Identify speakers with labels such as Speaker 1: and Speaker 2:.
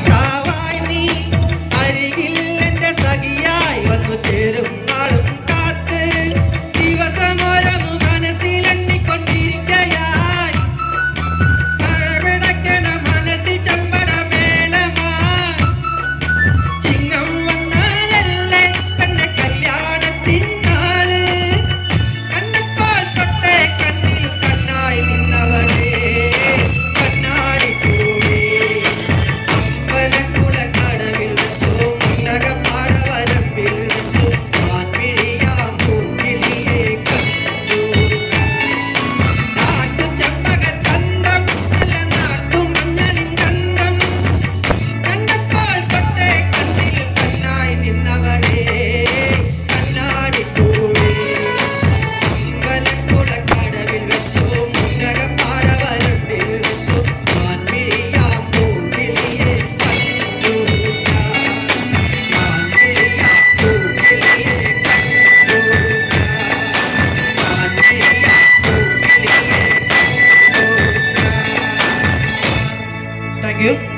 Speaker 1: സഖാവായി നീ അരികിൽ എന്റെ സഖിയായി വന്നു ചേരും നാളും കാത്ത് ദിവസമോരോന്നു മനസ്സിലെണ്ണിക്കൊണ്ടിരിക്കയായി മഴവിടക്കണ മനസ്സിൽ ചമ്പട മേളമാ ചിങ്ങം വന്നാലല്ലേ കണ്ണ കല്യാണത്തിൻ നാള് കണ്ണപ്പോൾ തൊട്ടേ കണ്ണിൽ കണ്ണായി നിന്നവളേ കണ്ണാടി പൂവേ അമ്പലക്കുള കടവിൽ വെച്ചു മുന്നകപ്പാട വരമ്പിൽ വെച്ചു ആൺമിഴിയാം പൂക്കിളിയെ കണ്ടു നാട്ടു ചെമ്പക ചന്തം നല്ല നാട്ടു മഞ്ഞളിൻ ഗന്ധം കണ്ണപ്പോൾ തൊട്ടേ കണ്ണിൽ കണ്ണായി നിന്നവളേ കണ്ണാടി പൂവേ അമ്പലക്കുള കടവിൽ വെച്ചു മുന്നകപ്പാട വരമ്പിൽ വെച്ചു ആൺമിഴിയാം പൂക്കിളിയെ കണ്ടു ആൺമിഴിയാം പൂക്കിളിയെ കണ്ടു ആൺമിഴിയാം പൂക്കിളിയെ കണ്ടു. Thank you.